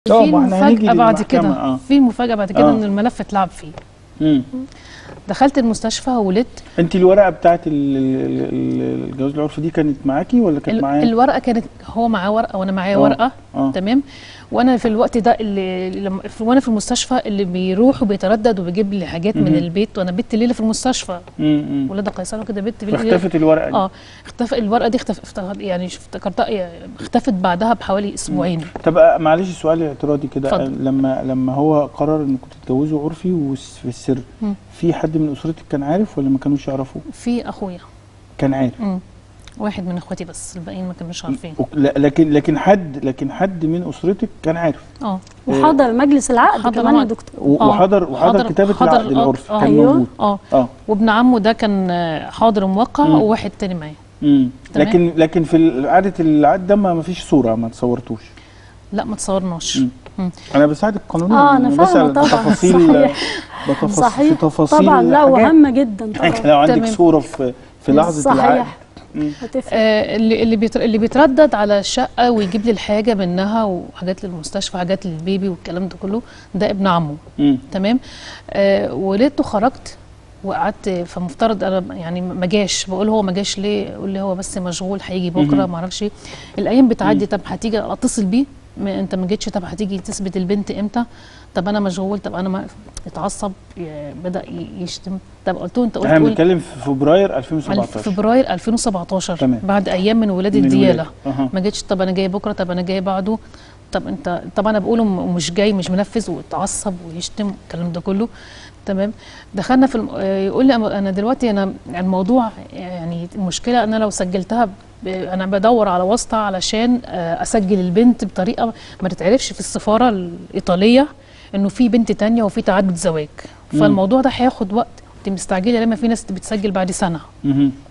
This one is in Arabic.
في مفاجأة بعد كده في مفاجأة بعد كده ان الملف اتلعب فيه. دخلت المستشفى وولدت. انت الورقه بتاعت الجواز العرفي دي كانت معاكي ولا كانت معايا؟ الورقه كانت هو معاه ورقه وانا معايا ورقه. تمام. وانا في الوقت ده وانا في المستشفى اللي بيروح وبيتردد وبيجيب لي حاجات من البيت، وانا بيت ليله في المستشفى ولاده قيصريه كده بيت اختفت الورقه دي. اختفت الورقه دي، يعني افتكرتها اختفت بعدها بحوالي اسبوعين. طب معلش سؤال اعتراضي كده، لما هو قرر انكم تتجوزوا عرفي وفي السر، في حد من اسرتك كان عارف ولا ما كانوش يعرفوا؟ في اخويا كان عارف. واحد من اخواتي بس، الباقيين ما كانوش عارفين. لكن حد من اسرتك كان عارف. وحضر مجلس العقد كمان يا دكتور. وحضر كتابه العقد العرفي كان موجود. وابن عمه ده كان حاضر موقع، وواحد تاني معاه. لكن في قعده العقد ده ما فيش صوره، ما تصورتوش؟ لا ما تصورناش. انا بساعدك قانونيا. انا فاهمه طبعا. صحيح. في تفاصيل طبعا. لا وهامه جدا طبعا. لو عندك صوره في لحظه العقد. اللي بيتردد على الشقه ويجيب لي الحاجه منها وحاجات للمستشفى، حاجات للبيبي والكلام ده كله، ده ابن عمه. تمام. ولقيته خرجت وقعدت، فمفترض انا يعني ما جاش، بقول هو ما جاش ليه؟ يقول لي هو بس مشغول هيجي بكره ما اعرفش ايه. الايام بتعدي، طب هتيجي اتصل بيه، انت ما جيتش، طب هتيجي تثبت البنت امتى؟ طب انا مشغول، طب انا ما اتعصب، بدا يشتم. طب قلت له انت قلت احنا بنتكلم في فبراير 2017. فبراير 2017. تمام. بعد ايام من ولاده دياله. ما جيتش، طب انا جاي بكره، طب انا جاي بعده، طب انت، طب انا بقوله مش جاي، مش منفذ، واتعصب ويشتم الكلام ده كله. تمام. دخلنا في يقول لي انا دلوقتي انا الموضوع يعني المشكله ان انا لو سجلتها انا بدور على واسطه علشان اسجل البنت بطريقه ما تتعرفش في السفاره الايطاليه انه في بنت تانية وفي تعدد زواج. فالموضوع ده هياخد وقت، انت مستعجله لما في ناس بتسجل بعد سنه.